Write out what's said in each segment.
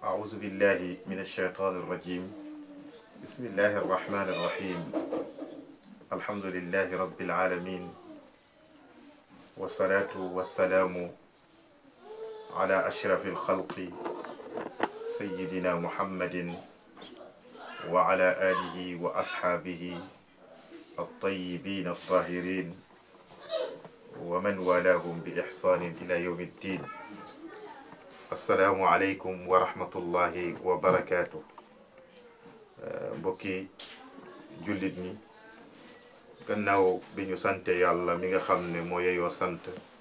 أعوذ بالله من الشيطان الرجيم. بسم الله الرحمن الرحيم. الحمد لله رب العالمين، والصلاة والسلام على أشرف الخلق سيدنا محمد وعلى آله وأصحابه الطيبين الطاهرين ومن والاهم بإحسان إلى يوم الدين. السلام عليكم ورحمة الله وبركاته. mbokki jullit ñi gannaaw bi ñu sante yàlla mi nga xam ne moo yeyoo sant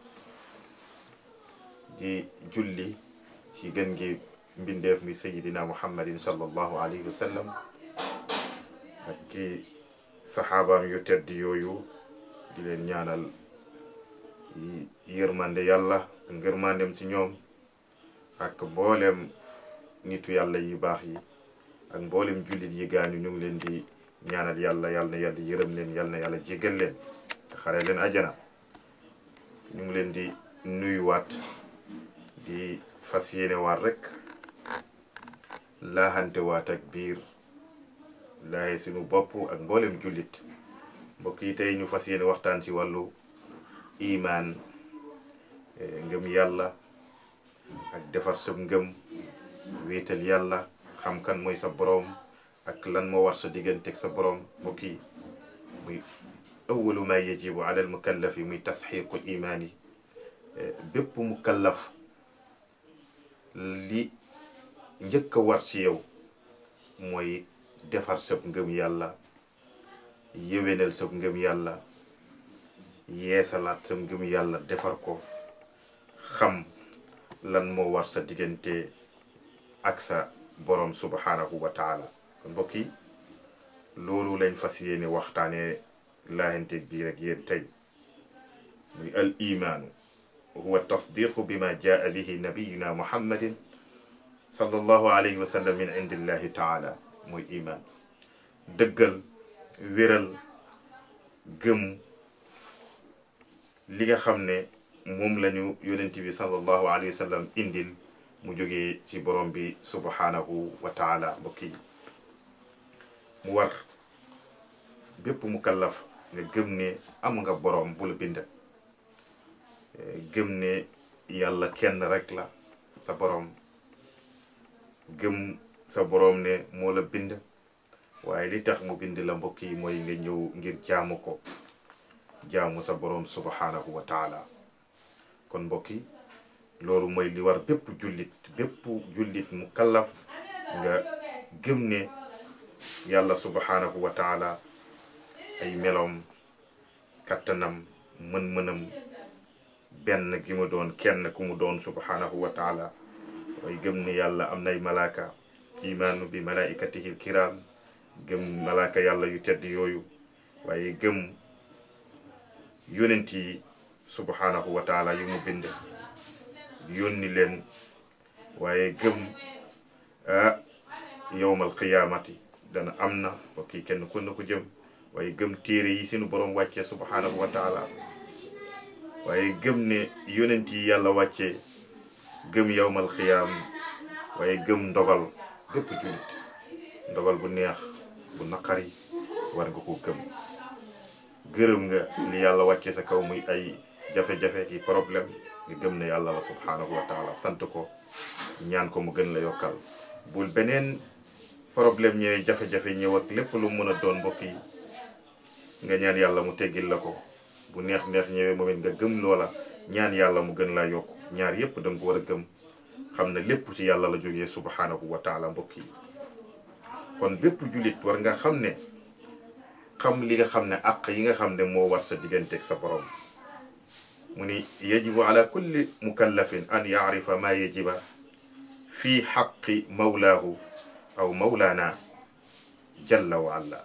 di julli ci gën gi mbindeef mi sayidina muhammadin sallallahu alayhi wa sallam ak ki saxaabaam yu tedd yooyu di leen ñaanal yërmande yàlla ak ngërmandem ci ñoom ak mboolem nitu yàlla yi baax yi ak mboolem jullit yi gaañu ñu ngi leen di ñaanal yàlla yàlla yërëm leen yàlla jéggal leen te xare leen ajana. ñu ngi leen di nuyuwaat di fas yéene waat rek laaxante waat ak biir laaye suñu bopp ak mboolem jullit. mbokk yi tey ñu fas yéene waxtaan ci wàllu imaan, ngëm yàlla ak defar sa ngëm, wéetal yàlla, xam kan mooy sa boroom ak lan moo war sa digganteeg sa boroom. mbokk yi muy awwalu ma yajibu ala al mukallafi muy tasxiiqul imaan yi. bépp mukallaf li njëkk a war ci yow mooy defar sa ngëm yàlla, yéwénal sa ngëm yàlla, yeesalaat sa ngëm yàlla, defar ko, xam lan moo war sa diggante ak sa borom subhanahu wa taala. kon mbokk yi loolu lañ fas yéene waxtaanee laaxanteeg bii rek yéen tey muy al imaanu huwa tasdiqu bima jaa bihi nabiyuna muhammadin sallallahu alayhi wa sallam min indillahi taala. muy imaan dëggal, wéral, gëm li nga xam ne moom lañu yonent bi sallallahu alayhi wa sallam indil mu jógee ci borom bi subhanahu wa taala. mbokk yi mu war bépp mukallaf nga gëm ne am nga borom bu la bind, gëm ne yàlla kenn rek la sa borom, gëm sa borom ne moo la bind waaye li tax mu bind la mbokk yi mooy nga ñëw ngir jaamu ko, jaamu sa borom subhanahu wa taala. kon mbokk yi loolu mooy li war bépp jullit mukallaf nga gëm ne yàlla subhanahu wa taala ay meloom, kattanam, mën-mënam, benn gi mu doon kenn ku mu doon subhanahu wa taala. waaye gëm ne yàlla am nay malaaka, imaanu bi malaikatihil kiram, gëm malaaka yàlla yu tedd yooyu, waaye gëm yonent yi subhanahu wa taala yu mu bind yónni leen, waaye gëm yowmal qiyaamati dana am na mbokk yi kenn ku ne ko jëm, waaye gëm téere yi sunu borom wàccee subhanahu wa taala, waaye gëm ne yonent yi yàlla wàccee, gëm yowmal qiyaam, waaye gëm ndogal. bépp jullit ndogal bu neex bu naqari war nga ko gëm. gërëm nga li yàlla wàccee sa kaw muy ay jafe-jafe ki problème, nga gëm ne yàlla la subhanahu wa taala, sant ko, ñaan ko mu gën la yokkal. bul beneen problème ñëwee, jafe-jafe ñëw ak lépp lu mën a doon mbokk yi nga ñaan yàlla mu teggil la ko. bu neex-neex ñëwee moom it nga gëm loola, ñaan yàlla mu gën laa yokk. ñaar yépp danga ko war a gëm, xam ne lépp ci yàlla la jógee subhanahu wa taala. mbokk yi kon bépp jullit war nga xam ne xam li nga xam ne àq yi nga xam ne moo war sa digganteeg sa borom. mu ni yajibu ala kulli mukallafin an yaarifa ma yajiba fi xaqi mawlaahu aw mawlaana jalla wa ala.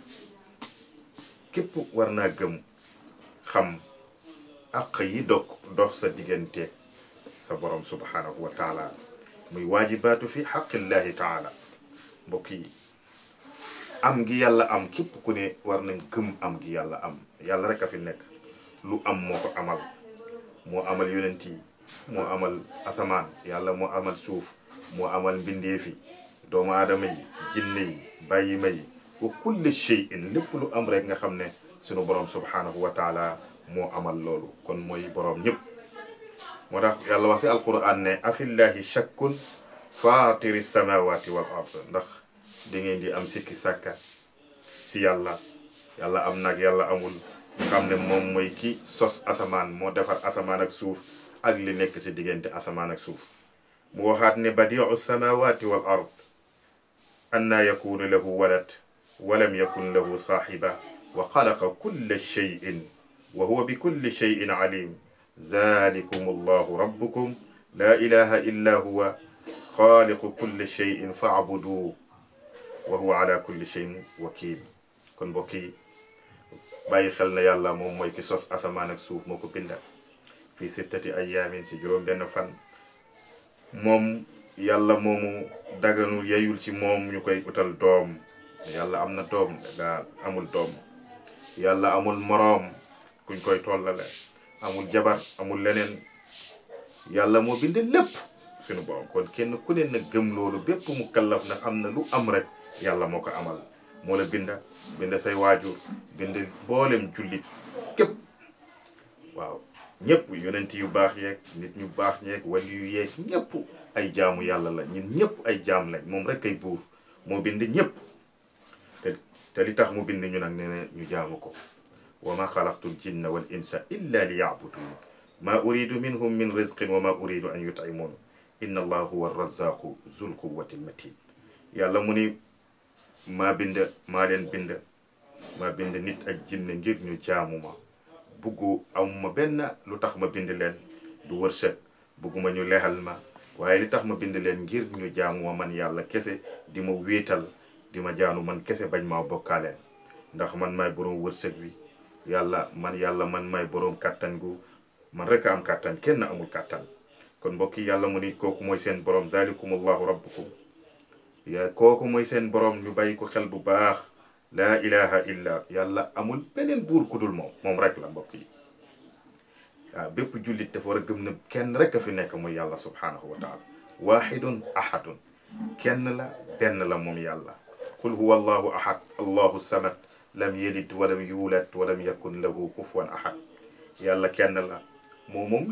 képp war naa gëm xam àq yi dox sa digganteeg sa borom subhanahu wa taala, muy waajibaatu fi xaqillahi taala. mbokk yi am gi yàlla am, képp ku ne war nañ gëm am gi yàlla am. yàlla rek a fi nekk, lu am moo ko amal, moo amal yonent yi, moo amal asamaan yàlla moo amal suuf moo amal mbindeefi doomu aadama yi jinne yi bàyyi ma yi wa kulli shay'in lépp lu am rek nga xam ne sunu borom subhanahu wa taala moo amal loolu kon mooy borom ñëpp moo tax yàlla wax si alquran ne afillahi shakkun fatiri samawati wal ard ndax da ngeen di am sikki sàkka si yàlla yàlla am nag yàlla amul xam ne moom mooy ki sos asamaan moo defar asamaan ak suuf ak li nekk si diggante asamaan ak suuf mu waxaat ne badiu samawati wal ard anna yakunu lahu walad walam yakun lahu saaxiba wa xalaqa kulla shay'in wa huwa bi kulli shay'in alim zalikum allahu rabbukum la ilaha illa huwa xaaliqu kulli shay'in fa'buduhu wa huwa ala kulli shay'in wakil kon mbokk yi bàyyi xel na yàlla moom mooy ki sos asamaan ak suuf moo ko binda fii sittati ayaamin si juróom benn fan moom yàlla moomu daganul yeyul ci moom ñu koy utal doom yàlla am na doom daa amul doom yàlla amul moroom kuñ koy tollale amul jabar amul leneen yàlla moo bind lépp suñu borom kon kenn ku ne na gëm loolu bépp mu kallaf na am na lu am rek yàlla moo ko amal moo la bind say waajur bind mboolem jullit képp waaw ñëpp yonent yu baax yeeg nit ñu baax ñeeg wali yu yeeg ñëpp ay jaamu yàlla la ñun ñëpp ay jaam lañ moom rek ay buur moo bind ñëpp te li tax mu bind ñu nag ne ñu jaamu ko wa ma xalaqtul jinna wal insa illa li ya'budun ma uridu minhum min rizqin wa ma uridu an yut'imun inna allaha huwa arrazaqu zul quwwati matin yàlla mu ni maa leen bind nit ak jinne ngir ñu jaamu ma buggu amuma benn lu tax ma bind leen du wërsëg bugguma ñu lexal ma waaye li tax ma bind leen ngir ñu jaamu ma man yàlla kese di ma wéetal di ma jaanu man kese bañ maa bokkaale ndax man maay boroom wërsëg wi yàlla man maay boroom kàttan gu man rek a am kàttan kenn amul kàttan kon mbokk yi yàlla mu ni kooku mooy seen boroom zalikumullahu rabbukum kooku mooy seen boroom ñu bàyyi ko xel bu baax laa ilaha illa yàlla amul beneen buur ku dul moom rek la mbokk yi waaw bépp jullit dafa war a gëm na kenn rek a fi nekk mooy yàlla subhanahu wa taala wahidun ahadun kenn la benn la moom yàlla qul huwa allahu ahad allahu samad lam yalid walam yulad walam yakun lahu kufuwan ahad yàlla kenn la moom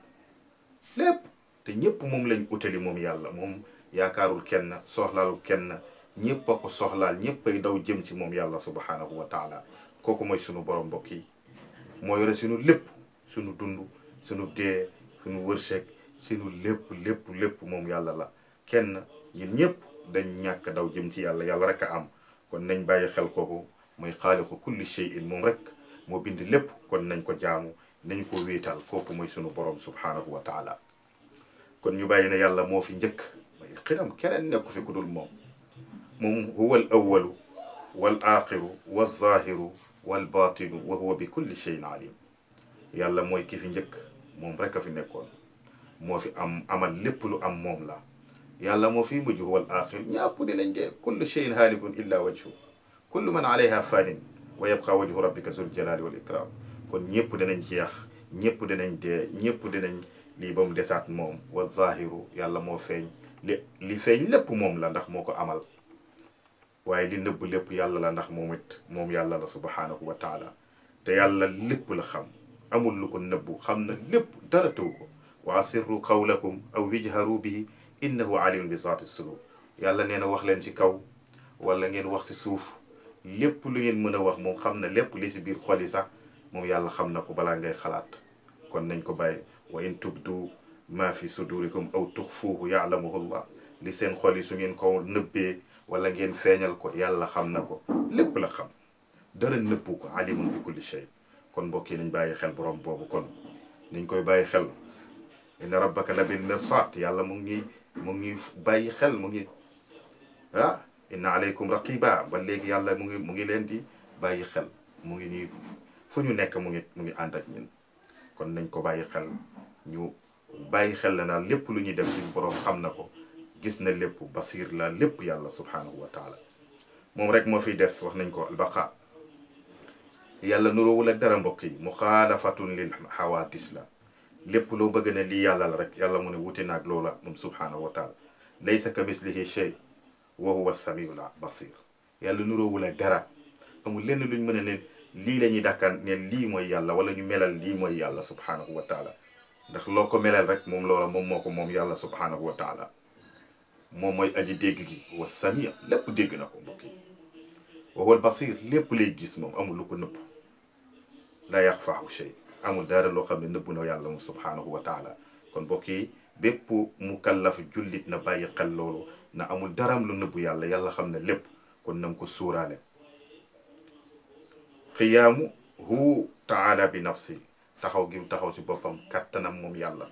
lépp te ñëpp moom lañ utali moom yàlla moom yaakaarul kenn soxlaalul kenn ñëpp a ko soxlaal ñëpp ay daw jëm ci moom yàlla subhanahu wa taala kooku mooy sunu borom mbokk yi moo yore sunu lépp sunu dund sunu dee sunu wërsëg sunu lépp moom yàlla la kenn ñun ñëpp dañ ñàkk daw jëm ci yàlla rek a am kon nañ bàyyi xel kooku mooy xaaliqu kulli shay'in moom rek moo bind lépp kon nañ ko jaamu nañ ko wéetal kooku mooy sunu borom subhanahu wa taala kon ñu bàyyi ne yàlla moo fi njëkk mooy xidam keneen nekku fi ku dul moom huwa al awalu wal axiru wal zahiru wal batinu wa huwa bi kulli shay'in alim yàlla mooy ki fi njëkk moom rek a fi nekkoon moo fi amal lépp lu am moom la yàlla moo fi mujj huwa al axir ñàpp dinañ dee kullu shay'in haalikun illa wajhu kullu man alayha fanin wa yabqa wajhu rabbika zul jalali wal ikram kon ñëpp dinañ jeex ñëpp dinañ dee ñëpp dinañ lii ba mu desaat moom wa zahiru yàlla moo feeñ li feeñ lépp moom la ndax moo ko amal waaye li nëbb lépp yàlla la ndax moom yàlla la subhanahu wa taala te yàlla lépp la xam amul lu ko nëbbu xam na lépp dara taw ko wa asirru qawlakum aw ijharu bihi innahu alimun bi zaati sudur yàlla nee na wax leen ci kaw wala ngeen wax ci suuf lépp lu ngeen mën a wax moom xam na lépp li ci biir xol yi sax moom yàlla xam na ko balaa ngay xalaat kon nañ ko bàyyi wa in tubdu ma fi sudurikum aw tuxfuuhu ya'lamuhu llah li seen xol yi su ngeen ko nëbbee wala ngeen feeñal ko yàlla xam na ko lépp la xam dara nëbbu ko alimun bi kulli shay kon mbokk yi nañ bàyyi xel borom boobu kon nañ koy bàyyi xel inna rabbaka la bil mirsad yàlla mu ngi bàyyi xel mu ngi inna alaykum raqiba ba léegi yàlla mu ngi leen di bàyyi xel mu ngi nii fu ñu nekk mu ngi ànd ak ñun kon nañ ko bàyyi xel ñu bàyyi xel la naa lépp lu ñuy def suñu borom xam na ko gis na lépp basir la lépp yàlla subhanahu wa taala moom rek moo fiy des wax nañ ko albaqa yàlla nuroowul ak dara mbokk yi muxaalafatun lil xawaatis la lépp loo bëgg ne lii yàlla la rek yàlla mu ne wuute naag loola moom subhanahu wa taala laysa ka mislihi shay wa huwa samiul basir yàlla nuróowul ak dara amul lenn luñ mën a ne lii la ñuy dàkkan ne lii mooy yàlla wala ñu melal lii mooy yàlla subhanahu wa taala ndax loo ko melal rek moom loola moom moo ko moom yàlla subhanahu wa taala moom mooy aji dégg gi wa samia lépp dégg na ko mbokk yi wa huwa basir lépp lay gis moom amul lu ko nëbb la yaxfaahu shay amul dara loo xam ne nëbb na yàlla moom subhanahu wa taala kon mbokk yi bépp mukallaf jullit na bàyyi xel loolu na amul daram lu nëbb yàlla yàlla xam ne lépp kon na nga ko suuraale qiyaamu hu taala bi nafsi taxaw gi taxaw si boppam kattanam moom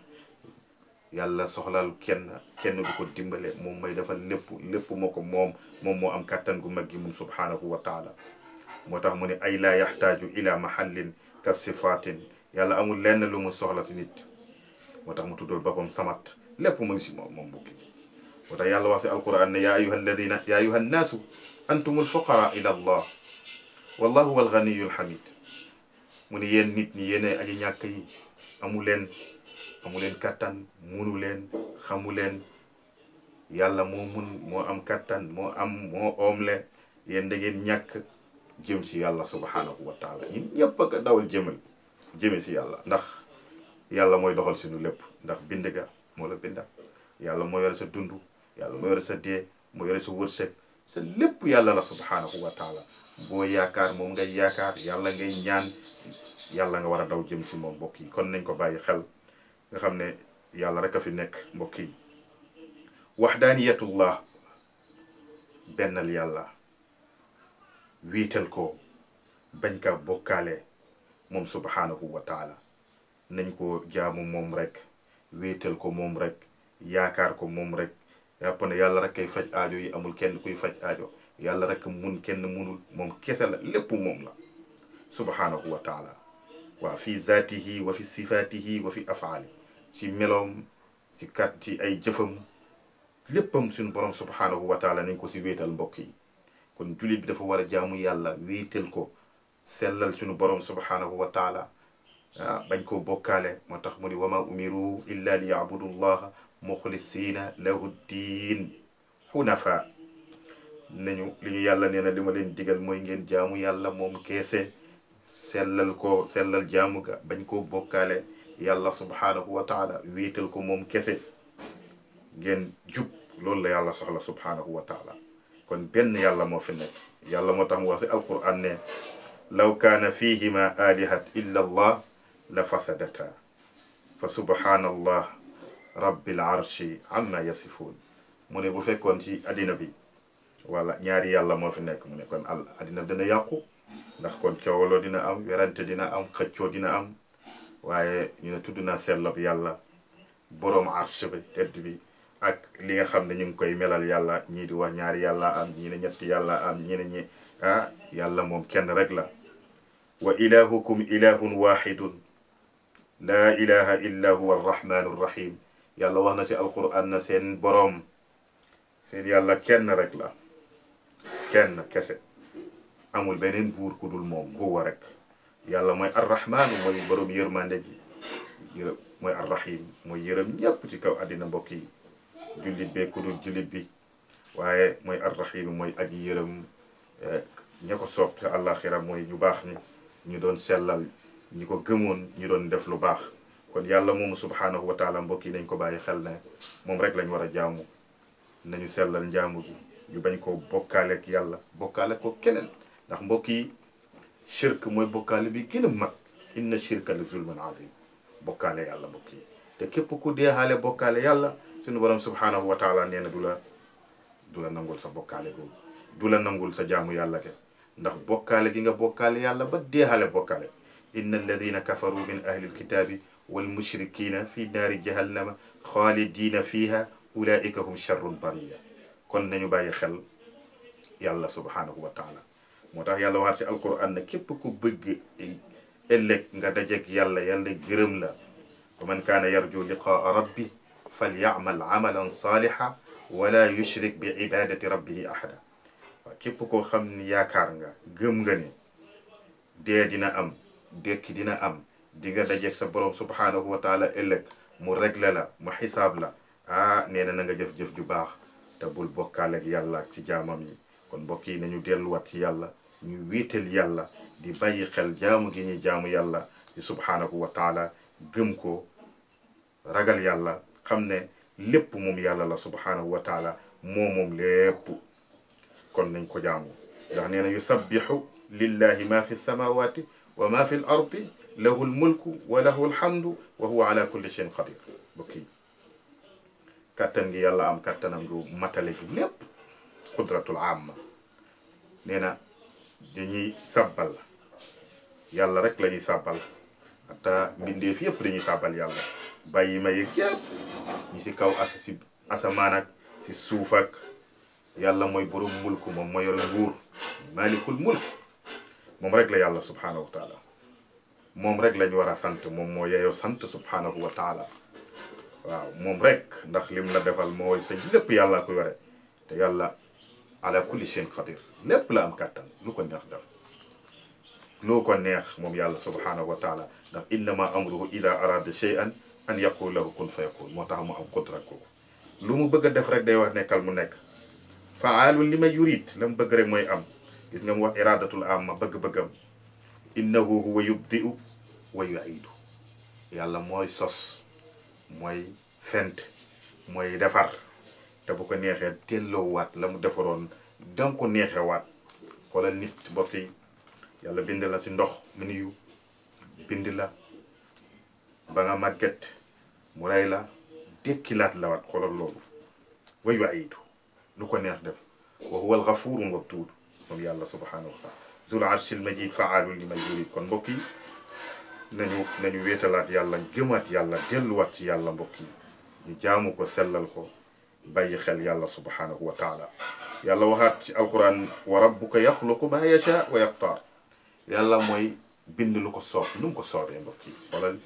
yàlla soxlaal kenn du ko dimbale moom may defal lépp moo ko moom moo am kattan gu mag gi moom subhanahu wa taala moo tax mu ne ay laa yaxtaaju ila mahallin ka sifatin yàlla amul lenn lu mu soxla si nit moo tax mu tuddal boppam samat lépp mu ngi si moom mbokki moo tax yàlla wax si alquran ne yaa ayuha nnaasu antumul fuqara ila allah wallahu huwal ganiyyul hamid mu ne yéen nit ñi yéen aji ñàkk yi amu leen kattan munu leen xamu leen yàlla moo mun moo am kattan moo oomle yéen da ngeen ñàkk jëm si yàlla subhanahu wa taala ñun ñëpp a dawal jëme si yàlla ndax yàlla mooy doxal suñu lépp ndax bind ga moo la binda yàlla moo yore sa dund yàlla moo yore sa dee moo yore sa wërsëg sa lépp yàlla la subhanahu wa taala boo yaakaar moom ngay yaakaar yàlla ngay ñaan yàlla nga war a daw jëm si moom mbokk yi kon nañ ko bàyyi xel nga xam ne yàlla rek a fi nekk mbokk yi waxdaaniyatullah bennal yàlla wiital ko bañ ka bokkaale moom subhanahu wa taala nañ ko jaamu moom rek wéetal ko moom rek yaakaar ko moom rek yàpp ne yàlla rek kay faj aajo yi amul kenn kuy faj aajo yàlla rek mun kenn munul moom kese la lépp moom la subhanahu wa taala waa fi zaatihi wa fi sifaatihi wa fi afaali ci meloom ci ay jëfam léppam suñu borom subhanahu wa taala nañ ko si wéetal mbokk yi kon jullit bi dafa war a jaamu yàlla wéetal ko sellal suñu borom subhanahu wa taala bañ koo bokkaale moo tax mu ni wama umiru illa li yabudu llaha muxlisina lahu diin xunafa nañu li ñu yàlla nee na li ma leen digal mooy ngeen jaamu yàlla moom keese sellal jaamu ga bañ koo bokkaale yàlla subhanahu wa taala wéetal ko moom kese ngeen jub loolu la yàlla soxla subhanahu wa taala kon benn yàlla moo fi nekk yàlla moo tax mu wax si alquran ne law kaana fihima alihat illa allah la fasadata fa subhanallah rabbil arshi amma yasifun mu ne bu fekkoon ci addina bi wala ñaari yàlla moo fi nekk mu ne kon addina dina yàqu ndax kon coowaloo dina am werante dina am xëccoo dina am waaye ñu ne tudd na sellab yàlla boroom arsh bi tedd bi ak li nga xam ne ñu ngi koy melal yàlla ñii di wax ñaari yàlla am ñii ne ñetti yàlla am ñii ne ñi yàlla moom kenn rek la wa ilahukum ilahun wahidun laa ilaha illa huwa arrahmanu arrahim yàlla wax na si alquran na seen boroom seen yàlla kenn rek la kenn kese amul beneen buur ku dul moom huwa rek yàlla mooy arrahmanu mooy boroom yërmande ji mooy arrahim mooy yërëm ñëpp ci kaw àddina mbokk yi jullit bee ku dul jullit bi waaye mooy arrahim mooy aji yërëm ña ko soob te àllaaxira mooy ñu baax ñi ñu doon sellal ñi ko gëmoon ñu doon def lu baax kon yàlla moomu subhanahu wa taala mbokk yi nañ ko bàyyi xel ne moom rek lañ war a jaamu nañu sellal njaamu gi ñu bañ ko bokkaaleek yàlla bokkaale ko keneen ndax mbokk yi shirk mooy bokkaale bi gën a mag inna shirka la zulmun azim bokkaale yàlla mbokk yi te képp ku deexaale bokkaale yàlla suñu borom subhanahu wa taala nee na du la nangul sa bokkaale googu du la nangul sa jaamu yàlla ke ndax bokkaale gi nga bokkaale yàlla ba deexaale bokkaale inna alladina kafaru min ahli alkitabi wal mushrikina fi naari jahannama xaalidina fiha ulaika hum sharrun bariya kon nañu bàyyi xel yàlla subhanahu wa taala moo tax yàlla waxaat si alquran ne képp ku bëgg ëllëg nga dajeg yàlla gërëm la wa man kaana yarju liqaa rabbi falyamal amalan saaliha wala yushrik bi ibadati rabbihi ahada waaw képp koo xam ni yaakaar nga gëm nga ne dee dina am dekki dina am di nga dajeeg sa borom subhanahu wa taala ëllëg mu réglé la mu xisaab la nee na nga jëf-jëf ju baax te bul bokkaale ak yàlla ci jaamam yi. kon mbokk yi nañu delluwaat ci yàlla ñu wéetal yàlla di bàyyi xel jaamu gi ñuy jaamu yàlla ci subhanahu wa taala gëm ko ragal yàlla xam ne lépp moom yàlla la subhanahu wa taala moom lépp kon nañ ko jaamu ndax nee na yusabbihu lillahi ma fi samawati wa ma fi l ardi lahu lmulku wa lahu lhamdu wa huwa ala kulli shay'in qadir. mbokk yi kattan gi yàlla am kattanam gu matale gi lépp qudratul amma nee na dañuy sabbal yàlla rek la ñuy sabbal hatta mbindeef yëpp dañuy sabbal yàlla bàyyi ma yëg yëpp ñi si kaw si asamaan ak si suuf ak yàlla mooy borom mulku moom moo yore nguur malikul mulk moom rek la yàlla subhanahu wa taala moom rek lañu war a sant moom moo yeyoo sant subhanahu wa taala waaw moom rek ndax lim la defal mooy sa lépp yàlla ko yore te yàlla ala kulli shay'in qadir lépp la am kàttan lu ko neex def lu ko neex moom yàlla subhanahu wa taala ndax innama amruhu ida arada shay'an an yaqul lahu kun fayakun moo tax mu am qudra ko lu mu bëgg a def rek day wax nekkal mu nekk faalun li ma yurid la mu bëgg rek mooy am gis nga mu wax iradatul amma bëgg-bëggam innahu huwa yubdi'u wa yu'idu yàlla mooy sos mooy fent mooy defar te bu ko neexee delloowaat la mu defaroon danga ko neexewaat xoolal nit mbokk yi yàlla bind la si ndox mu niyu bind la ba nga màgget mu rey la dekkilaat la waat xoolal loolu wa yu'idu lu ko neex def wa huwa al-ghafurun wadud moom yàlla subhanahu wa taala zul arshil majid fa'alun lima yurid. kon mbokk yi nañu wéetalaat yàlla gëmaat yàlla delluwaat ci yàlla mbokk yi ñu jaamu ko sellal ko bàyyi xel yàlla subhanahu wa taala yàlla waxaat ci alquran wa rabbuka yaxluqu ma yasha wa yaxtaar yàlla mooy bind lu ko soob nu mu ko soobee mbokk yi xoolal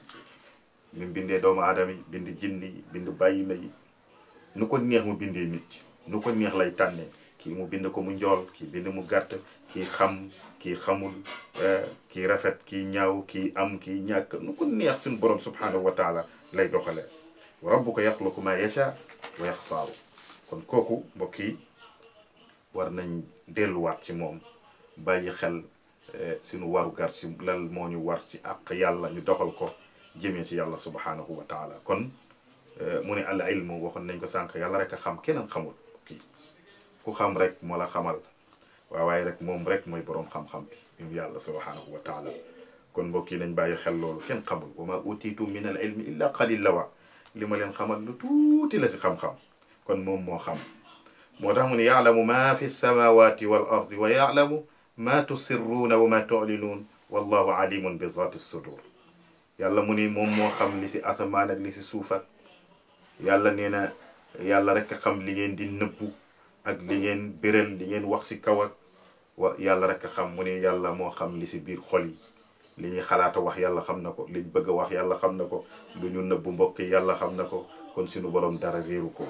ñu bindee doomu aadama yi bind jinni yi bind bàyyi ma yi nu ko neex mu bindee nit nu ko neex lay tànnee kii mu bind ko mu njool kii bind mu gàtt kii xam kii xamul kii rafet kii ñaaw kii am kii ñàkk nu ko neex suñu borom subhanahu wa taala lay doxalee wa rabbuka yaxluqu ma yasha wa yaxtaaru. kon kooku mbokk yi war nañ delluwaat ci moom bàyyi xel suñu waru gar si lal moo ñu war ci àq yàlla ñu doxal ko jëmee si yàlla subhanahu wa taala. kon mu ne al ilmu waxoon nañ ko sànq yàlla rek a xam keneen xamul kii ku xam rek moo la xamal waaye rek moom rek mooy boroom xam-xam bi mu yàlla subhanahu wa taala. kon mbokk yi nañ bàyyi xel loolu kenn xamul wa ma utiitum min al ilmi illa qalil la wa li ma leen xamal lu tuuti la si xam-xam kon moom moo xam moo tax mu ne yaalamu ma fi samawati wal ardi wa yaalamu ma tusirruuna wa ma tu'linuun wallahu alimun bi zati sudur. yàlla mu ni moom moo xam li si asamaan ak li si suuf ak yàlla nee na yàlla rek a xam li ngeen di nëbbu ak li ngeen béral li ngeen wax si kaw ak yàlla rek a xam mu ne yàlla moo xam li si biir xol yi li ñuy xalaata wax yàlla xam na ko liñ bëgg a wax yàlla xam na ko lu ñu nëbbu mbokk yi yàlla xam na ko kon suñu borom dara réeru ko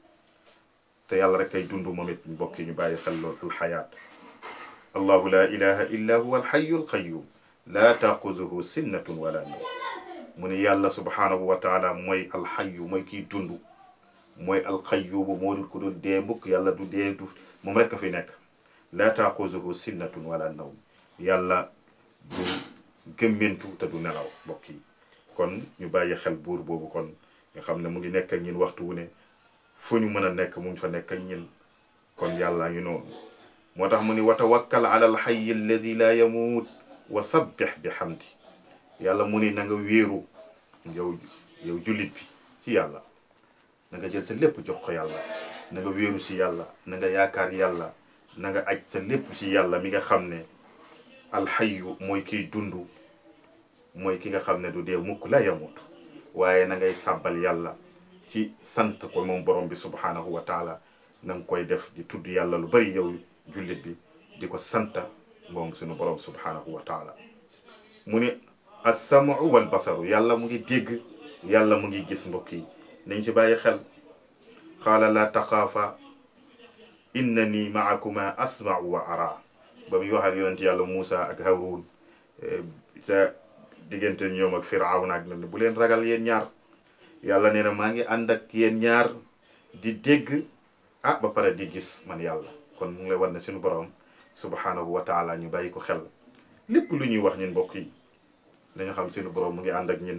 te yàlla rek ay dund moom it mbokk yi ñu bàyyi xel lool alxayaat allahu la ilaha illa huwa alxayu alqayum la taquzuhu sinnatun wala nawm mu ne yàlla subhanahu wa taala mooy alxayu mooy kiy dund mooy alqayubu moo dul ko dul dee mbukk yàlla du dee du moom rek a fi nekk la taquzuhu sinnatun wala nawm yàlla du gëmmentu te du nelaw mbokk yi kon ñu bàyyi xel buur boobu kon nga xam ne mu ngi nekk ak ñin waxtu wu ne fu ñu mën a nekk mu ngi fa nekk ak ñin kon yàlla ngi noonu moo tax mu ni wa tawakkal ala alxayi alladi la yamuut wa sabbih bi hamdi yàlla mu ni na nga wéeru yow jullit bi ci yàlla na nga jël sa lépp jox ko yàlla na nga wéeru ci yàlla na nga yaakaar yàlla na nga aj sa lépp ci yàlla mi nga xam ne alxayu mooy kiy dund mooy ki nga xam ne du dee mukk la yamut waaye na ngay sàbbal yàlla ci sant ko moom borom bi subhanahu wa taala na nga koy def di tudd yàlla lu bari yow jullit bi di ko santa moom suñu borom subhanahu wa taala mu ne as-sam'u wal basaru yàlla mu ngi dégg yàlla mu ngi gis mbokk yi nañ ci bàyyi xel qaala la taxaafa innani ma'akuma asma'u wa ara ba muy waxal yonent yàlla Muusa ak Haroun sa diggante ñoom ak Firawna ak na bu leen ragal yéen ñaar yàlla nee na maa ngi ànd ak yéen ñaar di dégg ba pare di gis man yàlla kon mu ngi lay wan ne suñu borom subhanahu wa taala ñu bàyyi ko xel lépp lu ñuy wax ñun mbokk yi dañu xam suñu borom mu ngi ànd ak ñun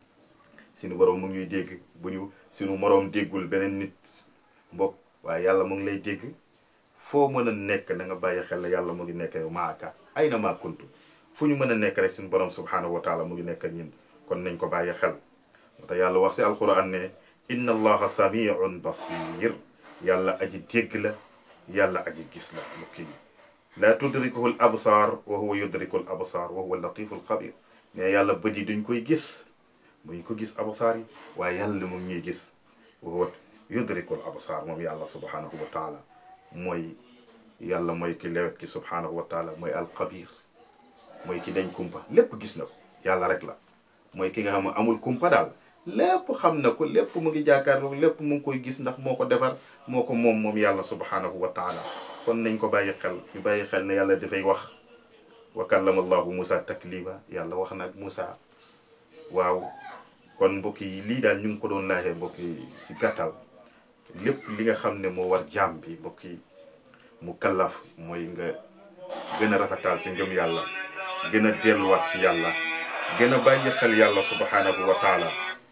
suñu borom mu ngi ñuy dégg bu ñu suñu moroom déggul beneen nit mbokk waaye yàlla mu ngi lay dégg foo mën a nekk na nga bàyyi xel yàlla mu ngi nekk maaka ay na maa kuntu fu ñu mën a nekk rek suñu borom subhanahu wa taala mu ngi nekk ak ñun kon nañ ko bàyyi xel moo tax yàlla wax si alquran ne inna allaha samiun basir yàlla aji dégg la yàlla aji gis la mbokk yi la tudrikuhu al absar wa huwa yudriku al absar wa huwa al latifu al xabir ne yàlla bët yi duñ koy gis buñ ko gis absaar yi waaye yàlla moom ñuy gis wa huwa yudriku al absar moom yàlla subhanahu wa taala mooy yàlla mooy ki lewet ki subhanahu wa taala mooy al xabir mooy ki dañ kumpa lépp gis na ko yàlla rek la mooy ki nga xam ne amul kumpa daal lépp xam na ko lépp mu ngi jàkkaarloo lépp mu ngi koy gis ndax moo ko defar moo ko moom yàlla subhanahu wa taala kon nañ ko bàyyi xel ñu bàyyi xel ne yàlla dafay wax wa kallama allahu Musa taklima yàlla wax na ak Musa waaw kon mbokk yi lii daal ñu ngi ko doon laajee mbokk yi si gàttal lépp li nga xam ne moo war jaam bi mbokk yi mu kallaf mooy nga gën a rafetal si ngëm yàlla gën a delluwaat si yàlla gën a bàyyi xel yàlla subhanahu wa taala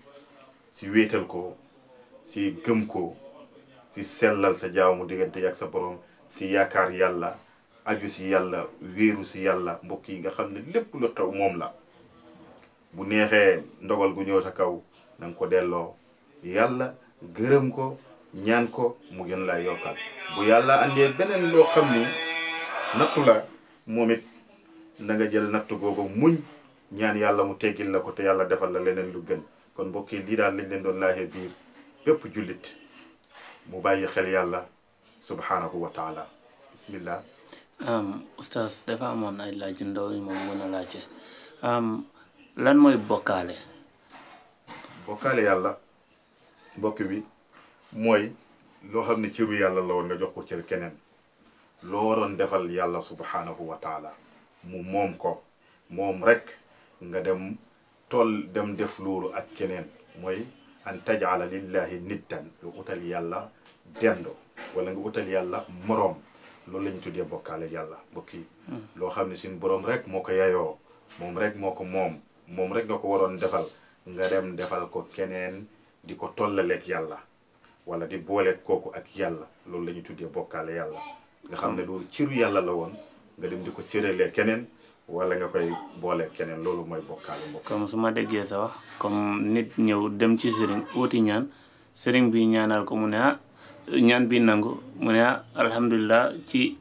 si wéetal ko si gëm ko si sellal sa jaamu diggante ak sa borom si yaakaar yàlla aju si yàlla wéeru si yàlla mbokk yi nga xam ne lépp lu xew moom la bu neexee ndogal gu ñëw sa kaw na nga ko delloo yàlla gërëm ko ñaan ko mu gën laa yokkal bu yàlla andee beneen loo xam ni nattu la moom it na nga jël nattu googu muñ ñaan yàlla mu teggil la ko te yàlla defal la leneen lu gën kon mbokk yi lii daal lañ leen doon laajee biir bépp jullit mu bàyyi xel yàlla subhanahu wa taala bismillah. oustaz dafa amoon ay laaj ndaw yi moom mën a laajte lan mooy bokkaale. bokkaale yàlla mbokk bi mooy loo xam ne cëru yàlla la woon nga jox ko cër keneen loo waroon defal yàlla subhanahu wa taala mu moom ko moom rek nga dem dem def loolu ak keneen mooy an tajala lillahi niddan nga utal yàlla dendo wala nga utal yàlla moroom loolu la ñu tuddee bokkaale yàlla mbokk yi loo xam ne suñu boroom rek moo ko yayoo moom rek moo ko moom rek nga ko waroon defal nga dem defal ko keneen di ko tollaleeg yàlla wala di booleeg kooku ak yàlla loolu la ñu tuddee bokkaale yàlla nga xam ne loolu ciru yàlla la woon nga dem di ko cëralee keneen wala nga koy booleeg keneen loolu mooy bokkaale mbokk. comme su ma déggee sa wax comme nit ñëw dem ci sëriñ uuti ñaan sëriñ bi ñaanal ko mu ne ñaan bi nangu mu ne alhamdulilah ci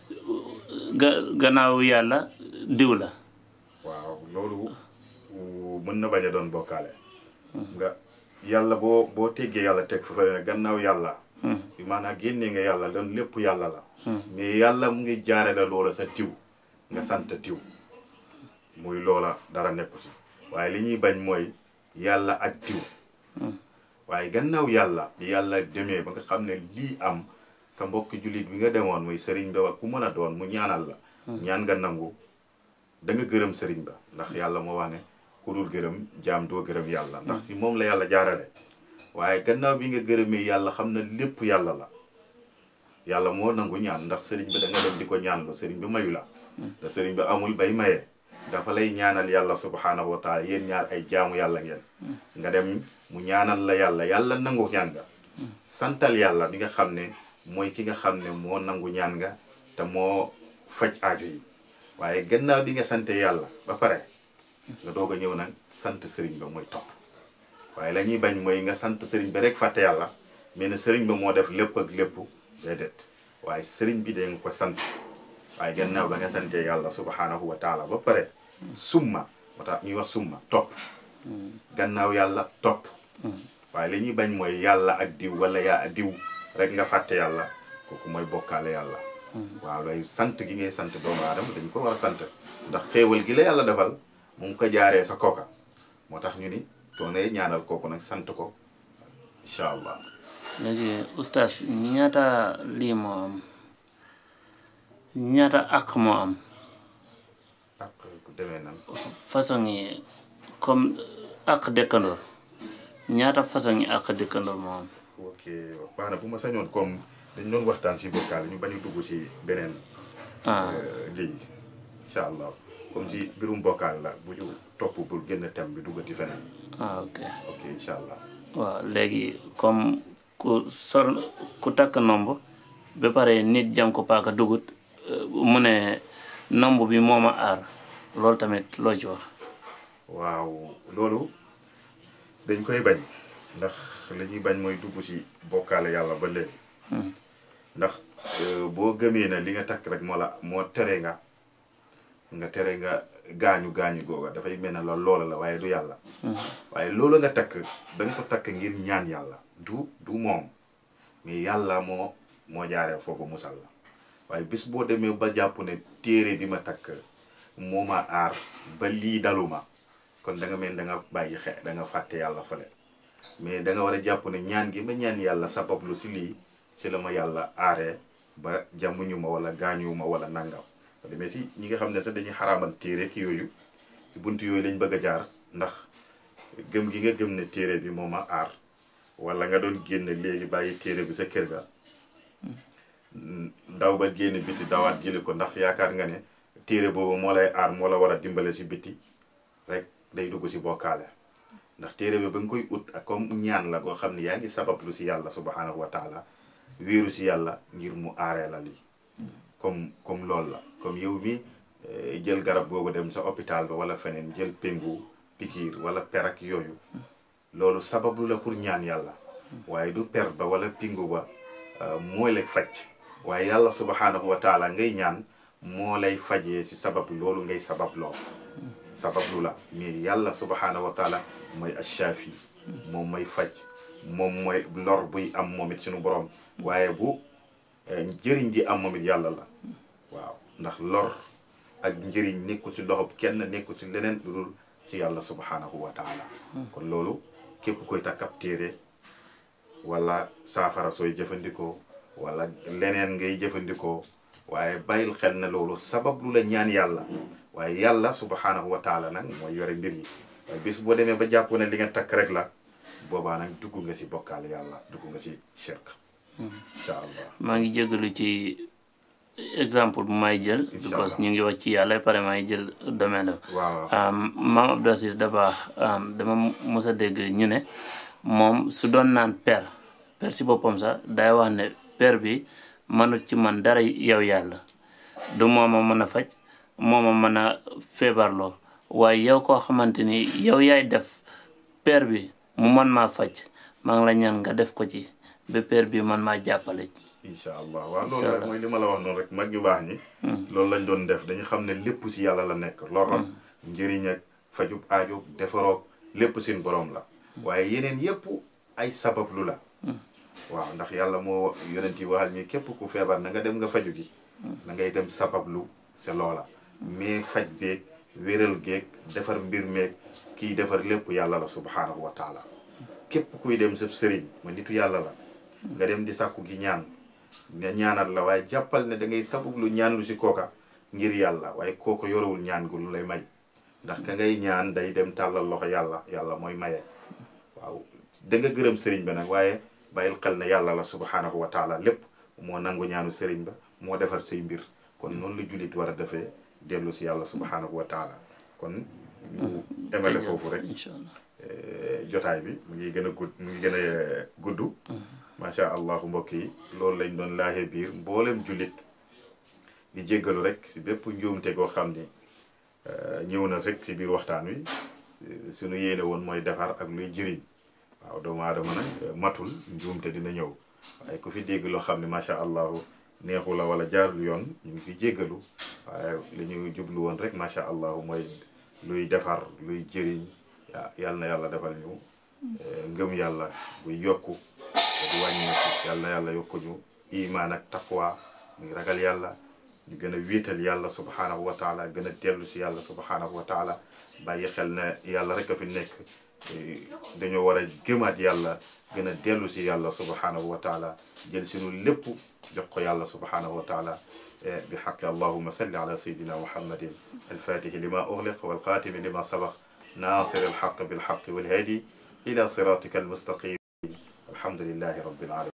gannaaw yàlla diw la. waaw loolu mën na bañ a doon bokkaale. nga yàlla boo teggee yàlla teg fa ne gannaaw yàlla. bi maanaam génnee nga yàlla doon lépp yàlla la. mais yàlla mu ngi jaare la loola sa diw nga sant diw muy loola dara nekku ci waaye li ñuy bañ mooy yàlla ak diw. waaye gannaaw yàlla bi yàlla demee ba nga xam ne lii am sa mbokki jullit bi nga demoon muy sëriñ ba ku mën a doon mu ñaanal la ñaan nga nangu da nga gërëm sëriñ ba ndax yàlla moo wax ne ku dul gërëm jaam doo gërëm yàlla ndax si moom la yàlla jaarale waaye gannaaw bi nga gërëmee yàlla xam na lépp yàlla la yàlla moo nangu ñaan ndax sëriñ bi da nga dem di ko ñaanlu sëriñ bi mayu la te sëriñ bi amul bay maye dafa lay ñaanal yàlla subhanahu wa taala yéen ñaar ay jaamu yàlla ngeen nga dem mu ñaanal la yàlla nangu ñaan nga santal yàlla bi nga xam ne mooy ki nga xam ne moo nangu ñaan nga te moo faj aajo yi waaye gannaaw bi nga sante yàlla ba pare nga doog a ñëw nag sant sëriñ ba mooy topp waaye la ñuy bañ mooy nga sant sëriñ ba rek fàtte yàlla mais ne sëriñ ba moo def lépp ak lépp déedéet waaye sëriñ bi dee nga ko sant waaye gannaaw ba nga sante yàlla subhanahu wa taala ba pare summa moo tax ñuy wax summa topp gannaaw yàlla topp waaye li ñuy bañ mooy yàlla ak diw wala yaa diw rek nga fàtte yàlla kooku mooy bokkaale yàlla waaw lay sant gi ngay sant doomu aadama dañ ko war a sant ndax xéewal gi la yàlla defal mu ngi ko jaaree sa kooka moo tax ñu ni doonay ñaanal kooku nag sant ko incha allah. léegi oustaz ñaata lii moo am ñaata àq moo am. ak ku demee nan. façon yi comme àq dëkkandoor ñaata façon ñi àq dëkkandoor moo am. ok baax na bu ma sañoon comme dañ doon waxtaan si bokkaale ñu bañ a dugg si beneen lii incha allah comme si mbirum bokkaale la bu ñu topp bul génn thème bi duggati feneen. ok ok incha allah. waaw léegi comme ku takk nomb ba pare nit jam ko paaka dugut mu ne nomb bi moo ma aar loolu tamit loo ci wax. waaw loolu dañ koy bañ ndax li ñuy bañ mooy dugg si bokkaale yàlla ba léegi. ndax boo gëmee na li nga takk rek moo tere nga gaañu googa dafay mel ne loola la waaye du yàlla. waaye loolu nga takk danga ko takk ngir ñaan yàlla du moom mais yàlla moo jaaree foofu musal la waaye bis boo demee ba jàpp ne téere bi ma takk moo ma aar ba lii daluma kon da nga mel da nga bàyyi xel da nga fàtte yàlla fële mais da nga war a jàpp ne ñaan gi ma ñaan yàlla sabablu si lii si la ma yàlla aaree ba jàmmuñu ma wala gaañu ma wala nangam demee si ñi nga xam ne sax dañuy xaraamal téere ki yooyu ci bunt yooyu lañ bëgg a jaar ndax gëm gi nga gëm ne téere bi moo ma aar wala nga doon génn léegi bàyyi téere bi sa kër ga daw ba génn biti dawaat jëli ko ndax yaakaar nga ne téere boobu moo lay aar moo la war a dimbale si biti rek day dugg si bokkaale ndax téere bi ba nga koy ut ak comme ñaan la goo xam ne yaa ngi sabablu si yàlla subhanahu wa taala wéeru si yàlla ngir mu aaree la lii comme loolu la comme yow mi jël garab googu dem sa hôpital ba wala feneen jël pengu pikiir wala per ak yooyu loolu sabablu la pour ñaan yàlla waaye du per ba wala pingu ba mooy lay faj waaye yàlla subhanahu wa taala ngay ñaan moo lay fajee si sabab loolu ngay sabablu la mais yàlla subhanahu wa taala mooy ash-shafi moom mooy faj moom mooy lor buy am moom it suñu borom waaye bu njëriñ ji am moom it yàlla la waaw ndax lor ak njëriñ nekkul ci loxob kenn nekkul ci leneen lu dul ci yàlla subhanahu wa taala kon loolu képp koy takk ab téere wala saafara sooy jëfandikoo wala leneen ngay jëfandikoo waaye bàyyil xel ne loolu sabab lu la ñaan yàlla waaye yàlla subhanahu wa taala nag mooy yore mbir yi waaye bis boo demee ba jàpp ne li nga takk rek la boobaa nag dugg nga si bokkaale yàlla dugg nga si shirk incha allah maa ngi jégalu ci exemple bu may jël because ñu ngi wax ci yàlla pare maa ngi jël domaine la maam Abdou Aziz Dabakh dama mos a dégg ñu ne moom su doon naan per si boppam sax day wax ne per bi mënut ci man dara yow yàlla du mooma mën a faj mooma mën a feebarloo waaye yow koo xamante ni yow yaay def per bi mu man maa faj maa ngi la ñaan nga def ko ci ba per bi man maa jàppale incha allah waaw loolu rek mooy li ma la wax noonu rek mag ñu baax ñi loolu lañ doon def dañu xam ne lépp si yàlla la nekk loram njëriñ ak fajub aajo defaroog lépp seen borom la waaye yeneen yépp ay sabablu la waaw ndax yàlla moo yonent yi waxal ñi képp ku feebar na nga dem nga faju gi na ngay dem sabablu c'est loola mais faj beeg wéral geeg defar mbir meeg kiy defar lépp yàlla la subhanahu wa taala képp kuy dem sa sëriñ ma nitu yàlla la nga dem di sàkku gi ñaan ne ñaanal la waaye jàppal ne da ngay sabablu ñaan lu si kooka ngir yàlla waaye kooka yorewul ñaan gu lu lay may ndax ka ngay ñaan day dem tàllal loxo yàlla mooy maye waaw da nga gërëm sëriñ ba nag waaye bàyyil xel ne yàlla la subhanahu wa taala lépp moo nangu ñaanu sëriñ ba moo defar say mbir kon noonu la jullit war a defee dellu si yàlla subhanahu wa taala kon ñu emale foofu rek jotaay bi mu ngi gën a gudd macha allah mbokk yi loolu lañ doon laaxee biir mboolem jullit di jéggalu rek si bépp njuumte goo xam ni ñëw na rek si biir waxtaan wi suñu yéene woon mooy defar ak luy jëriñ waaw doomu aadama nag matul njuumte dina ñëw waaye ku fi dégg loo xam ne macha allah neexu la wala jaarul yoon ñu ngi fi jéggalu waaye li ñu jublu woon rek macha allah mooy luy defar luy jëriñ yal na yàlla defal ñu ngëm yàlla buy yokku di wàññeeku yal na yàlla yokku ñu imaan ak taqwa muy ragal yàlla ñu gën a wéetal yàlla subhanahu wa taala gën a dellu si yàlla subhanahu wa taala bàyyi xel ne yàlla rek a fi nekk dañoo war a gëmaat yàlla gën a dellu si yàlla subhanahu wa taala jël sunu lépp jox ko yàlla subhanahu wa taala بحق اللهم صل على سيدنا محمد الفاتح لما أغلق والخاتم لما سبق ناصر الحق بالحق والهادي إلى صراطك المستقيم. الحمد لله رب العالمين.